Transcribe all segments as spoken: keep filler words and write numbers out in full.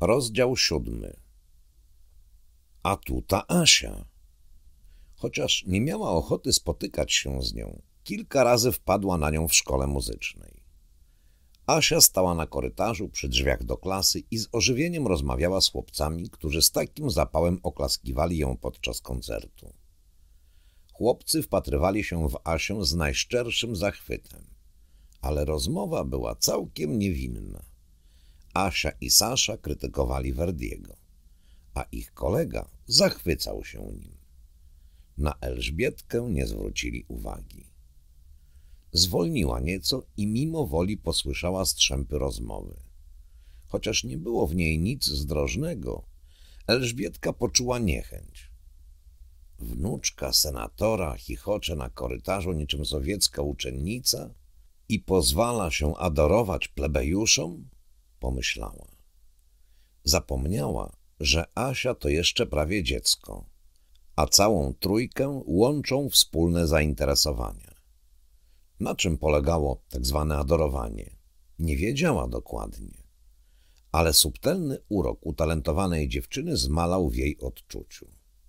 Rozdział siódmy. A tu ta Asia. Chociaż nie miała ochoty spotykać się z nią, kilka razy wpadła na nią w szkole muzycznej. Asia stała na korytarzu przy drzwiach do klasy i z ożywieniem rozmawiała z chłopcami, którzy z takim zapałem oklaskiwali ją podczas koncertu. Chłopcy wpatrywali się w Asię z najszczerszym zachwytem, ale rozmowa była całkiem niewinna. Asia i Sasza krytykowali Verdiego, a ich kolega zachwycał się nim. Na Elżbietkę nie zwrócili uwagi. Zwolniła nieco i mimo woli posłyszała strzępy rozmowy. Chociaż nie było w niej nic zdrożnego, Elżbietka poczuła niechęć. Wnuczka senatora chichocze na korytarzu niczym sowiecka uczennica i pozwala się adorować plebejuszom? Pomyślała. Zapomniała, że Asia to jeszcze prawie dziecko, a całą trójkę łączą wspólne zainteresowania. Na czym polegało tak zwane adorowanie? Nie wiedziała dokładnie, ale subtelny urok utalentowanej dziewczyny zmalał w jej odczuciu.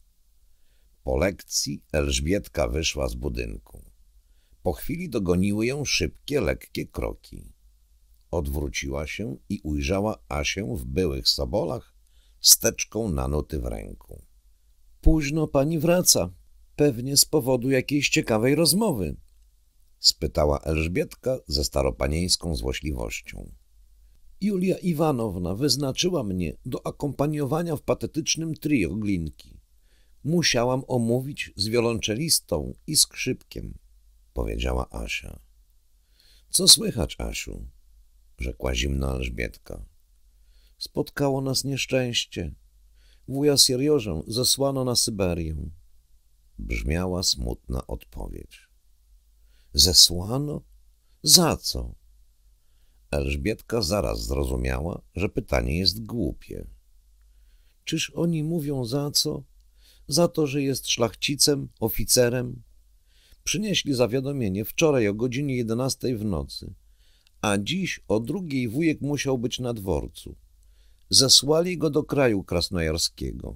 Po lekcji Elżbietka wyszła z budynku. Po chwili dogoniły ją szybkie, lekkie kroki. Odwróciła się i ujrzała Asię w byłych sobolach z teczką na nuty w ręku. — Późno pani wraca, pewnie z powodu jakiejś ciekawej rozmowy — spytała Elżbietka ze staropanieńską złośliwością. — Julia Iwanowna wyznaczyła mnie do akompaniowania w patetycznym trio Glinki. Musiałam omówić z wiolonczelistą i skrzypkiem — powiedziała Asia. — Co słychać, Asiu? — rzekła zimna Elżbietka. — Spotkało nas nieszczęście. Wuja Seriożę zesłano na Syberię. Brzmiała smutna odpowiedź. — Zesłano? Za co? Elżbietka zaraz zrozumiała, że pytanie jest głupie. Czyż oni mówią za co? Za to, że jest szlachcicem, oficerem? Przynieśli zawiadomienie wczoraj o godzinie jedenastej w nocy, a dziś o drugiej wujek musiał być na dworcu. Zesłali go do kraju krasnojarskiego.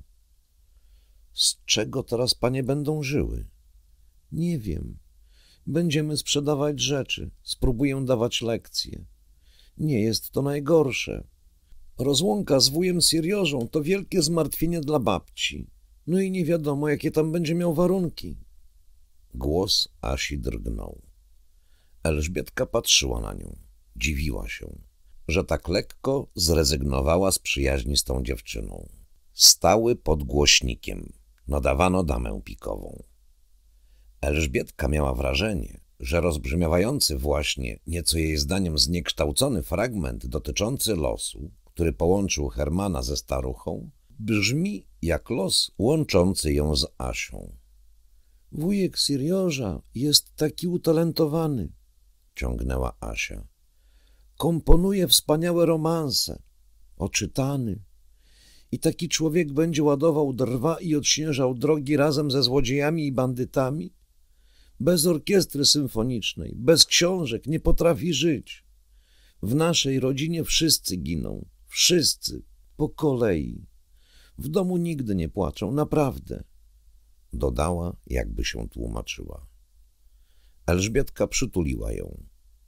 Z czego teraz panie będą żyły? Nie wiem. Będziemy sprzedawać rzeczy, spróbuję dawać lekcje. Nie jest to najgorsze. Rozłąka z wujem Seriożą to wielkie zmartwienie dla babci. No i nie wiadomo, jakie tam będzie miał warunki. Głos Asi drgnął. Elżbietka patrzyła na nią. Dziwiła się, że tak lekko zrezygnowała z przyjaźni z tą dziewczyną. Stały pod głośnikiem. Nadawano damę pikową. Elżbietka miała wrażenie, że rozbrzmiewający właśnie, nieco jej zdaniem zniekształcony fragment dotyczący losu, który połączył Hermana ze staruchą, brzmi jak los łączący ją z Asią. Wujek Serioża jest taki utalentowany, ciągnęła Asia. Komponuje wspaniałe romanse, oczytany. I taki człowiek będzie ładował drwa i odśnieżał drogi razem ze złodziejami i bandytami? Bez orkiestry symfonicznej, bez książek nie potrafi żyć. W naszej rodzinie wszyscy giną, wszyscy, po kolei. W domu nigdy nie płaczą, naprawdę. Dodała, jakby się tłumaczyła. Elżbietka przytuliła ją.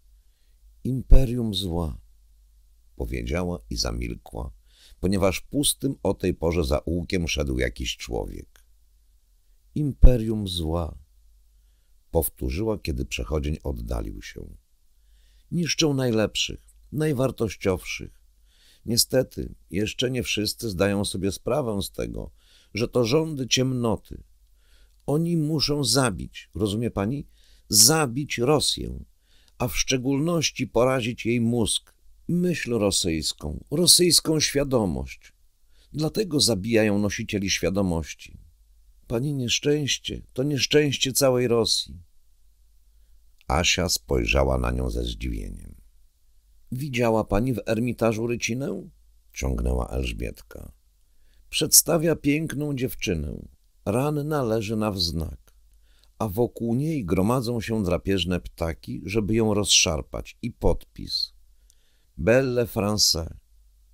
Imperium zła, powiedziała i zamilkła, ponieważ pustym o tej porze zaułkiem szedł jakiś człowiek. Imperium zła, powtórzyła, kiedy przechodzień oddalił się. Niszczą najlepszych, najwartościowszych. Niestety, jeszcze nie wszyscy zdają sobie sprawę z tego, że to rządy ciemnoty. Oni muszą zabić, rozumie pani? Zabić Rosję, a w szczególności porazić jej mózg, myśl rosyjską, rosyjską świadomość. Dlatego zabijają nosicieli świadomości. Pani nieszczęście to nieszczęście całej Rosji. Asia spojrzała na nią ze zdziwieniem. Widziała pani w Ermitażu Rycinę? Ciągnęła Elżbietka. Przedstawia piękną dziewczynę. Ranna leży na wznak, a wokół niej gromadzą się drapieżne ptaki, żeby ją rozszarpać i podpis. Belle Français.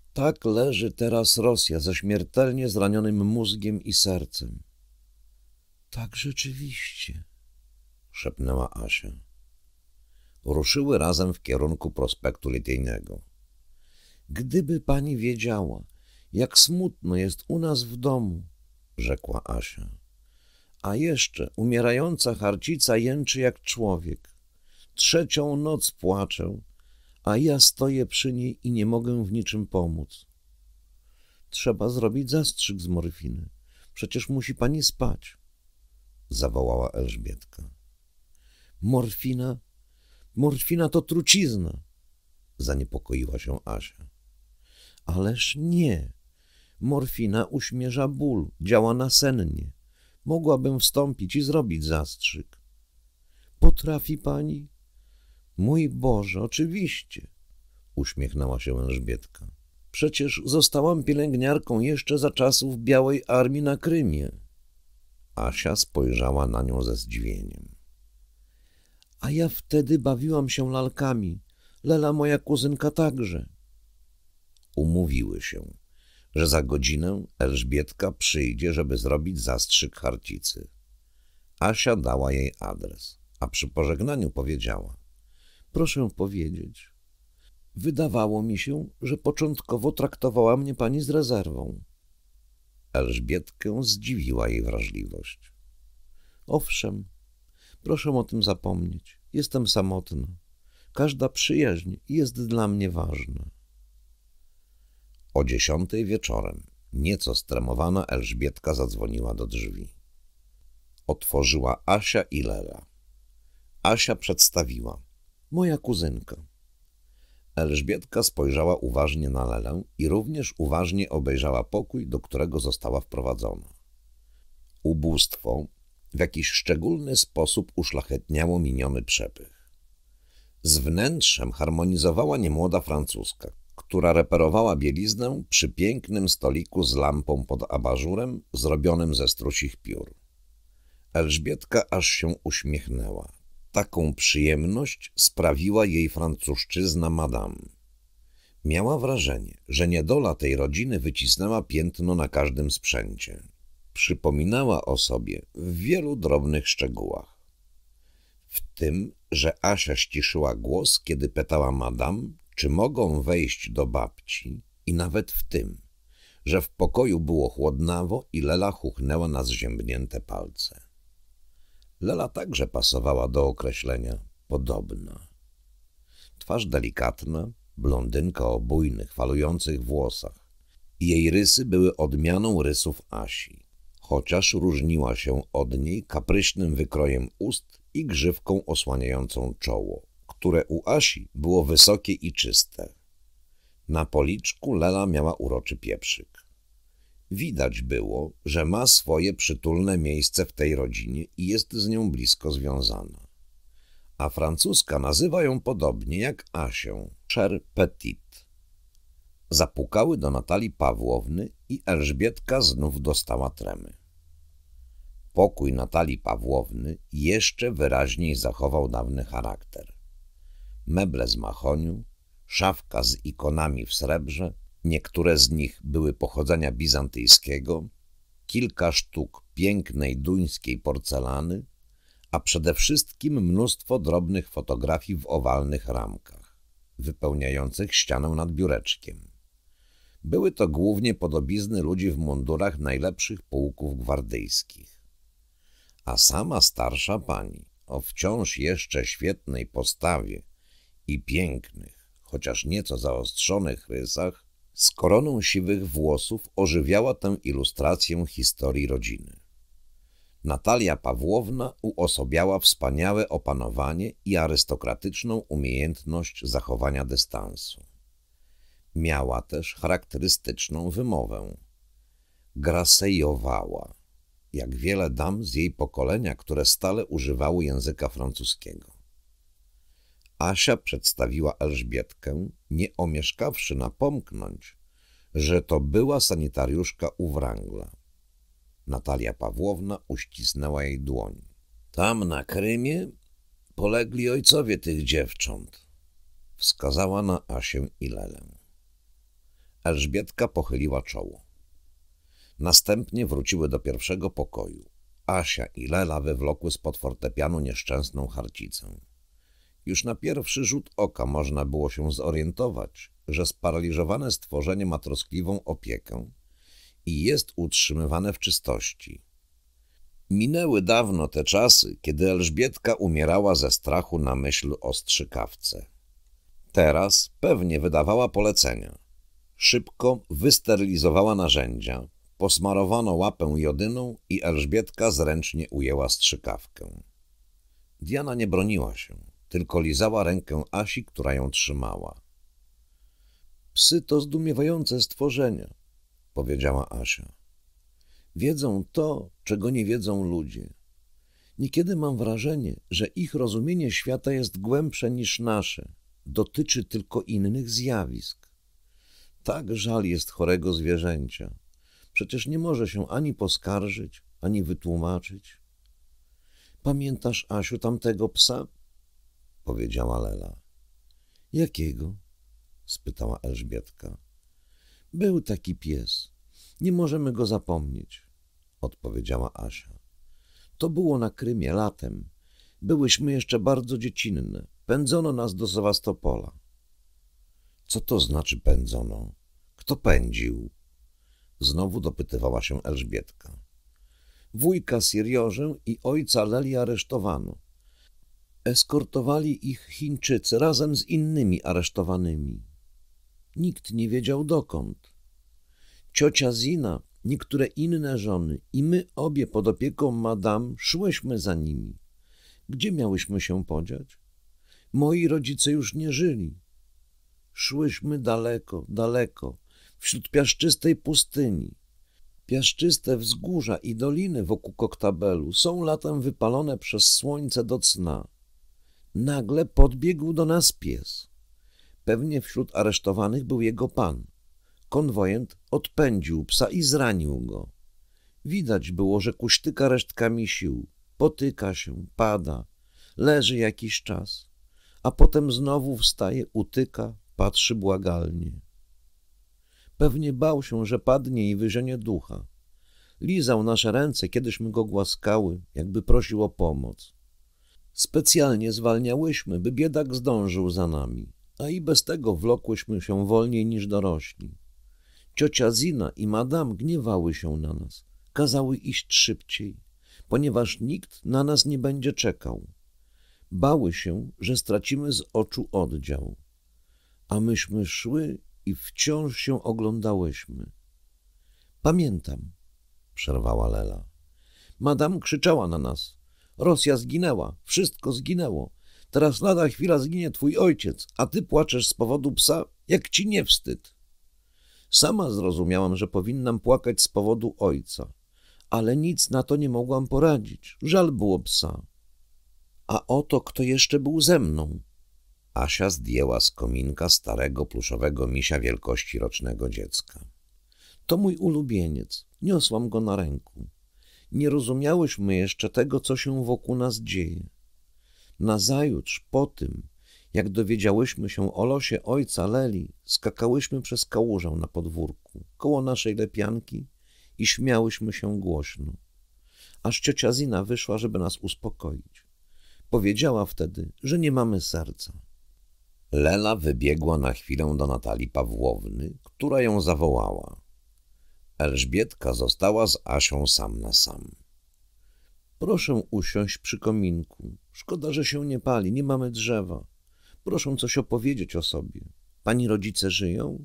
Tak leży teraz Rosja ze śmiertelnie zranionym mózgiem i sercem. Tak rzeczywiście, szepnęła Asia. Ruszyły razem w kierunku prospektu Lityjnego. Gdyby pani wiedziała, jak smutno jest u nas w domu, rzekła Asia. A jeszcze umierająca Charcica jęczy jak człowiek. Trzecią noc płaczę, a ja stoję przy niej i nie mogę w niczym pomóc. Trzeba zrobić zastrzyk z morfiny. Przecież musi pani spać, zawołała Elżbietka. Morfina? Morfina to trucizna, zaniepokoiła się Asia. Ależ nie. Morfina uśmierza ból, działa nasennie. Mogłabym wstąpić i zrobić zastrzyk. Potrafi pani? Mój Boże, oczywiście, uśmiechnęła się Elżbietka. Przecież zostałam pielęgniarką jeszcze za czasów Białej Armii na Krymie. Asia spojrzała na nią ze zdziwieniem. A ja wtedy bawiłam się lalkami. Lela, moja kuzynka, także. Umówiły się, że za godzinę Elżbietka przyjdzie, żeby zrobić zastrzyk Charcicy. Asia dała jej adres, a przy pożegnaniu powiedziała: proszę powiedzieć, wydawało mi się, że początkowo traktowała mnie pani z rezerwą. Elżbietkę zdziwiła jej wrażliwość. Owszem, proszę o tym zapomnieć. Jestem samotna. Każda przyjaźń jest dla mnie ważna. O dziesiątej wieczorem, nieco stremowana, Elżbietka zadzwoniła do drzwi. Otworzyła Asia i Lela. Asia przedstawiła: moja kuzynka. Elżbietka spojrzała uważnie na Lelę i również uważnie obejrzała pokój, do którego została wprowadzona. Ubóstwo w jakiś szczególny sposób uszlachetniało miniony przepych. Z wnętrzem harmonizowała niemłoda Francuska, która reperowała bieliznę przy pięknym stoliku z lampą pod abażurem zrobionym ze strusich piór. Elżbietka aż się uśmiechnęła. Taką przyjemność sprawiła jej francuszczyzna madame. Miała wrażenie, że niedola tej rodziny wycisnęła piętno na każdym sprzęcie. Przypominała o sobie w wielu drobnych szczegółach. W tym, że Asia ściszyła głos, kiedy pytała madame, czy mogą wejść do babci, i nawet w tym, że w pokoju było chłodnawo i Lela chuchnęła na zziębnięte palce. Lela także pasowała do określenia podobna. Twarz delikatna, blondynka o bujnych, falujących włosach. Jej rysy były odmianą rysów Asi, chociaż różniła się od niej kapryśnym wykrojem ust i grzywką osłaniającą czoło, które u Asi było wysokie i czyste. Na policzku Lela miała uroczy pieprzyk. Widać było, że ma swoje przytulne miejsce w tej rodzinie i jest z nią blisko związana. A Francuska nazywa ją podobnie jak Asię, chère petite. Zapukały do Natalii Pawłowny i Elżbietka znów dostała tremy. Pokój Natalii Pawłowny jeszcze wyraźniej zachował dawny charakter. Meble z mahoniu, szafka z ikonami w srebrze, niektóre z nich były pochodzenia bizantyjskiego, kilka sztuk pięknej duńskiej porcelany, a przede wszystkim mnóstwo drobnych fotografii w owalnych ramkach, wypełniających ścianę nad biureczkiem. Były to głównie podobizny ludzi w mundurach najlepszych pułków gwardyjskich. A sama starsza pani, o wciąż jeszcze świetnej postawie i pięknych, chociaż nieco zaostrzonych rysach, z koroną siwych włosów ożywiała tę ilustrację historii rodziny. Natalia Pawłowna uosobiała wspaniałe opanowanie i arystokratyczną umiejętność zachowania dystansu. Miała też charakterystyczną wymowę. Grasejowała, jak wiele dam z jej pokolenia, które stale używały języka francuskiego. Asia przedstawiła Elżbietkę, nie omieszkawszy napomknąć, że to była sanitariuszka u Wrangla. Natalia Pawłowna uścisnęła jej dłoń. Tam na Krymie polegli ojcowie tych dziewcząt, wskazała na Asię i Lelę. Elżbietka pochyliła czoło. Następnie wróciły do pierwszego pokoju. Asia i Lela wywlokły spod fortepianu nieszczęsną harcicę. Już na pierwszy rzut oka można było się zorientować, że sparaliżowane stworzenie ma troskliwą opiekę i jest utrzymywane w czystości. Minęły dawno te czasy, kiedy Elżbietka umierała ze strachu na myśl o strzykawce. Teraz pewnie wydawała polecenia. Szybko wysterylizowała narzędzia, posmarowano łapę jodyną i Elżbietka zręcznie ujęła strzykawkę. Diana nie broniła się, tylko lizała rękę Asi, która ją trzymała. Psy to zdumiewające stworzenia, powiedziała Asia. Wiedzą to, czego nie wiedzą ludzie. Niekiedy mam wrażenie, że ich rozumienie świata jest głębsze niż nasze, dotyczy tylko innych zjawisk. Tak żal jest chorego zwierzęcia. Przecież nie może się ani poskarżyć, ani wytłumaczyć. Pamiętasz, Asiu, tamtego psa? Powiedziała Lela. Jakiego? Spytała Elżbietka. Był taki pies. Nie możemy go zapomnieć, odpowiedziała Asia. To było na Krymie latem. Byłyśmy jeszcze bardzo dziecinne. Pędzono nas do Sewastopola. Co to znaczy pędzono? Kto pędził? Znowu dopytywała się Elżbietka. Wujka Siriożę i ojca Leli aresztowano. Eskortowali ich Chińczycy razem z innymi aresztowanymi. Nikt nie wiedział dokąd. Ciocia Zina, niektóre inne żony i my obie pod opieką madam szłyśmy za nimi. Gdzie miałyśmy się podziać? Moi rodzice już nie żyli. Szłyśmy daleko, daleko, wśród piaszczystej pustyni. Piaszczyste wzgórza i doliny wokół Koktabelu są latem wypalone przez słońce do cna. Nagle podbiegł do nas pies. Pewnie wśród aresztowanych był jego pan. Konwojent odpędził psa i zranił go. Widać było, że kuśtyka resztkami sił. Potyka się, pada, leży jakiś czas, a potem znowu wstaje, utyka, patrzy błagalnie. Pewnie bał się, że padnie i wyżenie ducha. Lizał nasze ręce, kiedyśmy go głaskały, jakby prosił o pomoc. Specjalnie zwalniałyśmy, by biedak zdążył za nami, a i bez tego wlokłyśmy się wolniej niż dorośli. Ciocia Zina i madam gniewały się na nas, kazały iść szybciej, ponieważ nikt na nas nie będzie czekał. Bały się, że stracimy z oczu oddział. A myśmy szły i wciąż się oglądałyśmy. Pamiętam, przerwała Lela. Madam krzyczała na nas. Rosja zginęła, wszystko zginęło. Teraz lada chwila zginie twój ojciec, a ty płaczesz z powodu psa, jak ci nie wstyd. Sama zrozumiałam, że powinnam płakać z powodu ojca, ale nic na to nie mogłam poradzić. Żal było psa. A oto kto jeszcze był ze mną. Asia zdjęła z kominka starego pluszowego misia wielkości rocznego dziecka. To mój ulubieniec. Niosłam go na ręku. Nie rozumiałyśmy jeszcze tego, co się wokół nas dzieje. Nazajutrz, po tym, jak dowiedziałyśmy się o losie ojca Leli, skakałyśmy przez kałużę na podwórku, koło naszej lepianki i śmiałyśmy się głośno. Aż ciocia Zina wyszła, żeby nas uspokoić. Powiedziała wtedy, że nie mamy serca. Lela wybiegła na chwilę do Natalii Pawłowny, która ją zawołała. Elżbietka została z Asią sam na sam. Proszę usiąść przy kominku. Szkoda, że się nie pali, nie mamy drzewa. Proszę coś opowiedzieć o sobie. Pani rodzice żyją?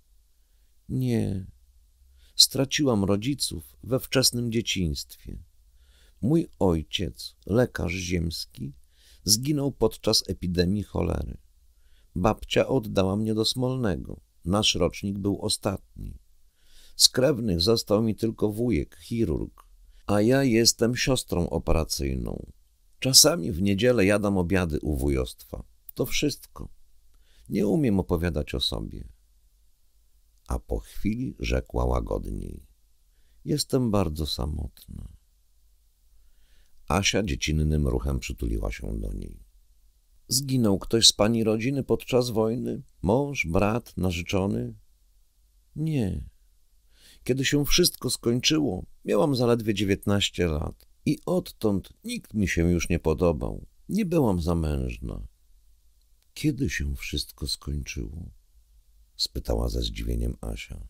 Nie. Straciłam rodziców we wczesnym dzieciństwie. Mój ojciec, lekarz ziemski, zginął podczas epidemii cholery. Babcia oddała mnie do Smolnego. Nasz rocznik był ostatni. Z krewnych został mi tylko wujek, chirurg, a ja jestem siostrą operacyjną. Czasami w niedzielę jadam obiady u wujostwa. To wszystko. Nie umiem opowiadać o sobie. A po chwili rzekła łagodniej. Jestem bardzo samotna. Asia dziecinnym ruchem przytuliła się do niej. Zginął ktoś z pani rodziny podczas wojny? Mąż, brat, narzeczony? Nie. Kiedy się wszystko skończyło, miałam zaledwie dziewiętnaście lat i odtąd nikt mi się już nie podobał. Nie byłam zamężna. Kiedy się wszystko skończyło? Spytała ze zdziwieniem Asia.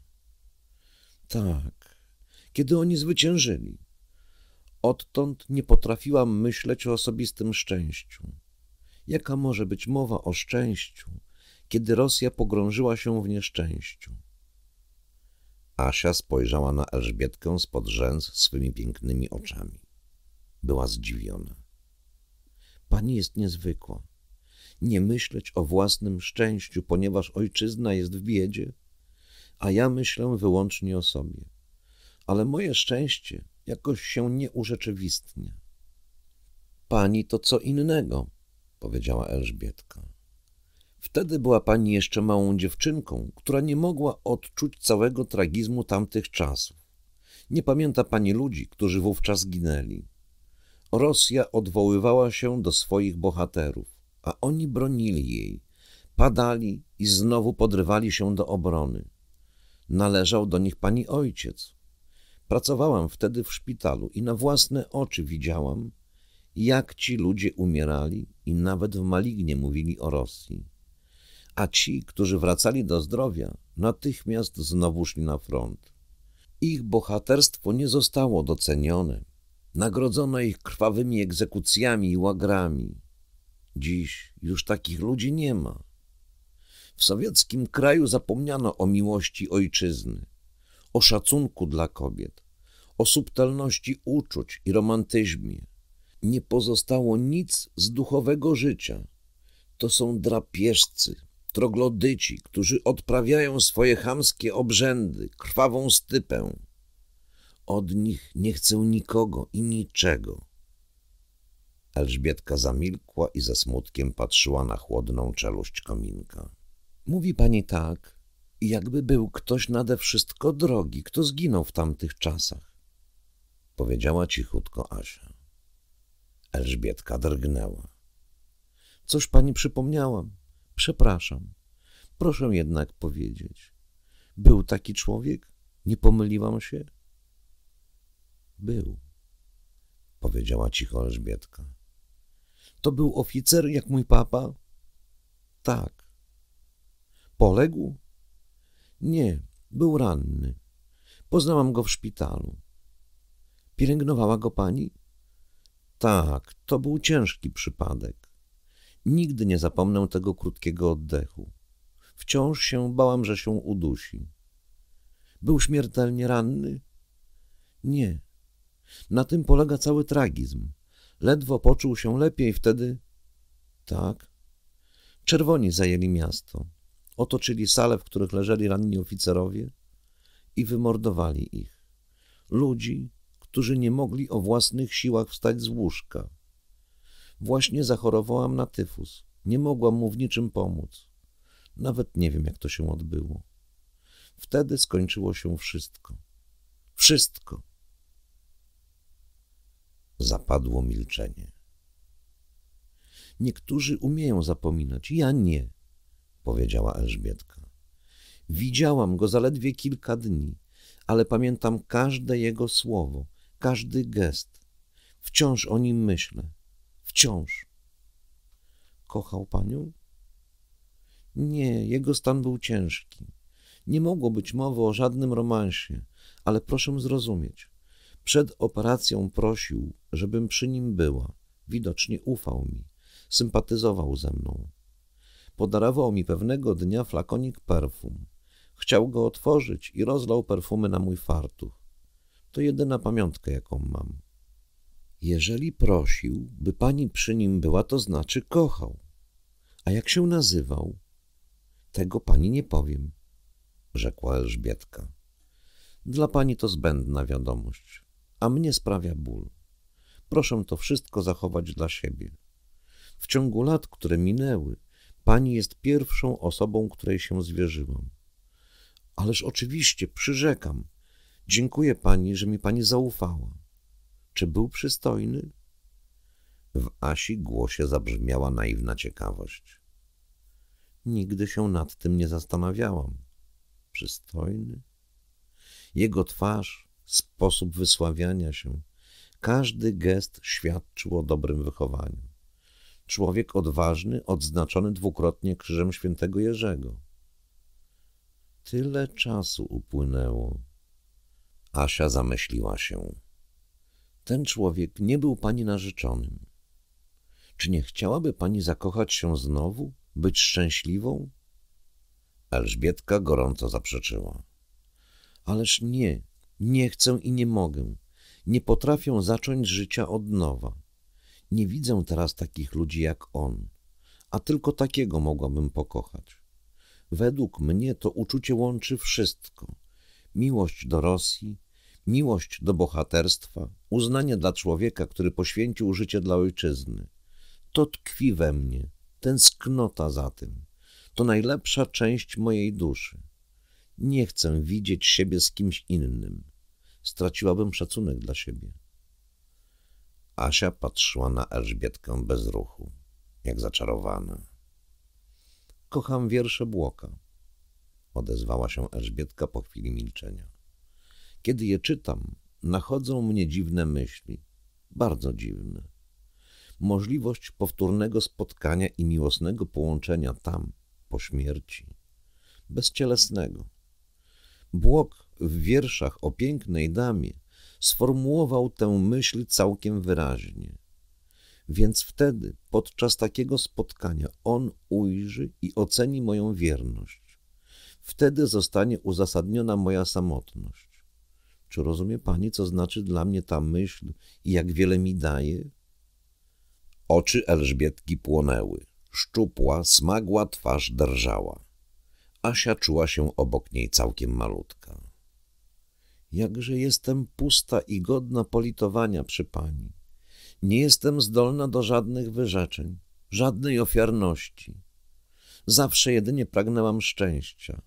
Tak, kiedy oni zwyciężyli. Odtąd nie potrafiłam myśleć o osobistym szczęściu. Jaka może być mowa o szczęściu, kiedy Rosja pogrążyła się w nieszczęściu? Asia spojrzała na Elżbietkę spod rzęs swymi pięknymi oczami. Była zdziwiona. Pani jest niezwykła. Nie myśleć o własnym szczęściu, ponieważ ojczyzna jest w biedzie, a ja myślę wyłącznie o sobie. Ale moje szczęście jakoś się nie urzeczywistnia. Pani to co innego, powiedziała Elżbietka. Wtedy była pani jeszcze małą dziewczynką, która nie mogła odczuć całego tragizmu tamtych czasów. Nie pamięta pani ludzi, którzy wówczas ginęli. Rosja odwoływała się do swoich bohaterów, a oni bronili jej, padali i znowu podrywali się do obrony. Należał do nich pani ojciec. Pracowałam wtedy w szpitalu i na własne oczy widziałam, jak ci ludzie umierali i nawet w malignie mówili o Rosji. A ci, którzy wracali do zdrowia, natychmiast znowu szli na front. Ich bohaterstwo nie zostało docenione. Nagrodzono ich krwawymi egzekucjami i łagrami. Dziś już takich ludzi nie ma. W sowieckim kraju zapomniano o miłości ojczyzny, o szacunku dla kobiet, o subtelności uczuć i romantyzmie. Nie pozostało nic z duchowego życia. To są drapieżcy, troglodyci, którzy odprawiają swoje chamskie obrzędy, krwawą stypę. Od nich nie chcę nikogo i niczego. Elżbietka zamilkła i ze smutkiem patrzyła na chłodną czeluść kominka. Mówi pani tak, jakby był ktoś nade wszystko drogi, kto zginął w tamtych czasach, powiedziała cichutko Asia. Elżbietka drgnęła. Coś pani przypomniałam. Przepraszam. Proszę jednak powiedzieć. Był taki człowiek? Nie pomyliłam się? Był, powiedziała cicho Elżbietka. To był oficer jak mój papa? Tak. Poległ? Nie, był ranny. Poznałam go w szpitalu. Pielęgnowała go pani? Tak, to był ciężki przypadek. Nigdy nie zapomnę tego krótkiego oddechu. Wciąż się bałam, że się udusi. Był śmiertelnie ranny? Nie. Na tym polega cały tragizm. Ledwo poczuł się lepiej, wtedy... Tak. Czerwoni zajęli miasto. Otoczyli sale, w których leżeli ranni oficerowie i wymordowali ich. Ludzi, którzy nie mogli o własnych siłach wstać z łóżka. Właśnie zachorowałam na tyfus. Nie mogłam mu w niczym pomóc. Nawet nie wiem, jak to się odbyło. Wtedy skończyło się wszystko. Wszystko. Zapadło milczenie. Niektórzy umieją zapominać, ja nie, powiedziała Elżbietka. Widziałam go zaledwie kilka dni, ale pamiętam każde jego słowo, każdy gest. Wciąż o nim myślę. Wciąż. Kochał panią? Nie, jego stan był ciężki. Nie mogło być mowy o żadnym romansie, ale proszę zrozumieć. Przed operacją prosił, żebym przy nim była. Widocznie ufał mi, sympatyzował ze mną. Podarował mi pewnego dnia flakonik perfum. Chciał go otworzyć i rozlał perfumy na mój fartuch. To jedyna pamiątka, jaką mam. Jeżeli prosił, by pani przy nim była, to znaczy kochał. A jak się nazywał? Tego pani nie powiem, rzekła Elżbietka. Dla pani to zbędna wiadomość, a mnie sprawia ból. Proszę to wszystko zachować dla siebie. W ciągu lat, które minęły, pani jest pierwszą osobą, której się zwierzyłam. Ależ oczywiście, przyrzekam. Dziękuję pani, że mi pani zaufała. Czy był przystojny? W Asi głosie zabrzmiała naiwna ciekawość. Nigdy się nad tym nie zastanawiałam, przystojny. Jego twarz, sposób wysławiania się, każdy gest świadczył o dobrym wychowaniu. Człowiek odważny, odznaczony dwukrotnie krzyżem świętego Jerzego. Tyle czasu upłynęło. Asia zamyśliła się. Ten człowiek nie był pani narzeczonym. Czy nie chciałaby pani zakochać się znowu, być szczęśliwą? Elżbietka gorąco zaprzeczyła. Ależ nie, nie chcę i nie mogę. Nie potrafię zacząć życia od nowa. Nie widzę teraz takich ludzi jak on, a tylko takiego mogłabym pokochać. Według mnie to uczucie łączy wszystko. Miłość do Rosji, miłość do bohaterstwa, uznanie dla człowieka, który poświęcił życie dla ojczyzny. To tkwi we mnie, tęsknota za tym. To najlepsza część mojej duszy. Nie chcę widzieć siebie z kimś innym. Straciłabym szacunek dla siebie. Asia patrzyła na Elżbietkę bez ruchu, jak zaczarowana. Kocham wiersze Błoka, odezwała się Elżbietka po chwili milczenia. Kiedy je czytam, nachodzą mnie dziwne myśli, bardzo dziwne. Możliwość powtórnego spotkania i miłosnego połączenia tam, po śmierci, bezcielesnego. Błok w wierszach o pięknej damie sformułował tę myśl całkiem wyraźnie. Więc wtedy, podczas takiego spotkania, on ujrzy i oceni moją wierność. Wtedy zostanie uzasadniona moja samotność. Czy rozumie pani, co znaczy dla mnie ta myśl i jak wiele mi daje? Oczy Elżbietki płonęły. Szczupła, smagła twarz drżała. Asia czuła się obok niej całkiem malutka. Jakże jestem pusta i godna politowania przy pani. Nie jestem zdolna do żadnych wyrzeczeń, żadnej ofiarności. Zawsze jedynie pragnęłam szczęścia.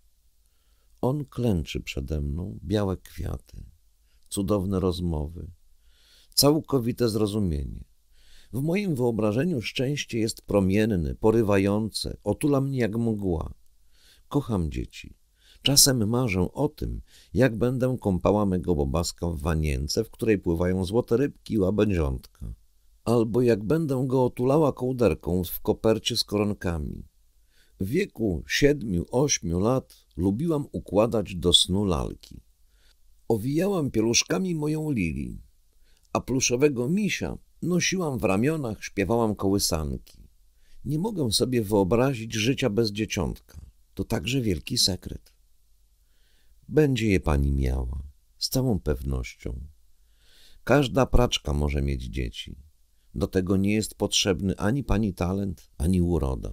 On klęczy przede mną, białe kwiaty, cudowne rozmowy, całkowite zrozumienie. W moim wyobrażeniu szczęście jest promienne, porywające, otula mnie jak mgła. Kocham dzieci. Czasem marzę o tym, jak będę kąpała mego bobaska w wanience, w której pływają złote rybki i łabędziątka. Albo jak będę go otulała kołderką w kopercie z koronkami. W wieku siedmiu, ośmiu lat lubiłam układać do snu lalki. Owijałam pieluszkami moją Lili, a pluszowego misia nosiłam w ramionach, śpiewałam kołysanki. Nie mogę sobie wyobrazić życia bez dzieciątka. To także wielki sekret. Będzie je pani miała, z całą pewnością. Każda praczka może mieć dzieci. Do tego nie jest potrzebny ani pani talent, ani uroda.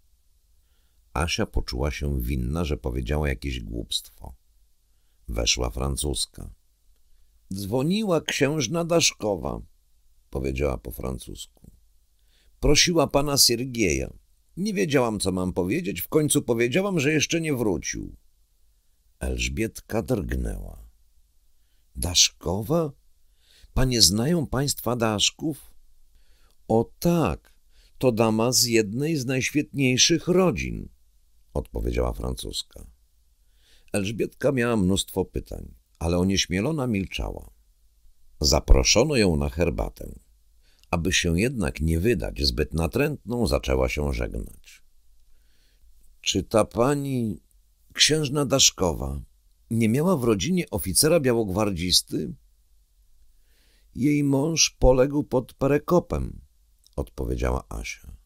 Asia poczuła się winna, że powiedziała jakieś głupstwo. Weszła Francuska. Dzwoniła księżna Daszkowa, powiedziała po francusku. Prosiła pana Siergieja. Nie wiedziałam, co mam powiedzieć, w końcu powiedziałam, że jeszcze nie wrócił. Elżbietka drgnęła. Daszkowa? Panie znają państwa Daszków? O tak, to dama z jednej z najświetniejszych rodzin, odpowiedziała Francuska. Elżbietka miała mnóstwo pytań, ale onieśmielona milczała. Zaproszono ją na herbatę. Aby się jednak nie wydać zbyt natrętną, zaczęła się żegnać. Czy ta pani, księżna Daszkowa, nie miała w rodzinie oficera białogwardzisty? Jej mąż poległ pod Perekopem, odpowiedziała Asia.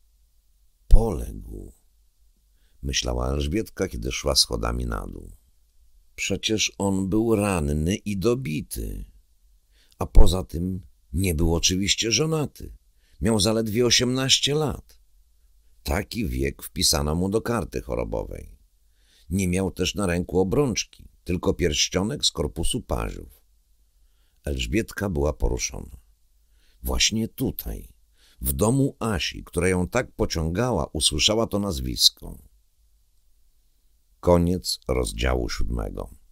Poległ, myślała Elżbietka, kiedy szła schodami na dół. Przecież on był ranny i dobity, a poza tym nie był oczywiście żonaty. Miał zaledwie osiemnaście lat. Taki wiek wpisano mu do karty chorobowej. Nie miał też na ręku obrączki, tylko pierścionek z korpusu paziów. Elżbietka była poruszona. Właśnie tutaj, w domu Asi, która ją tak pociągała, usłyszała to nazwisko. Koniec rozdziału siódmego.